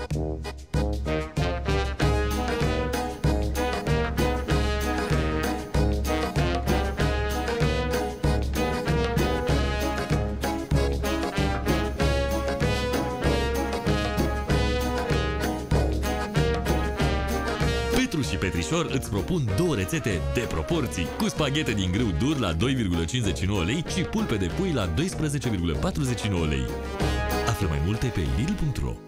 Petru și Petrișor îți propun două rețete de proporții, cu spaghete din grâu dur la 2,59 lei și pulpe de pui la 12,49 lei. Află mai multe pe lidl.ro.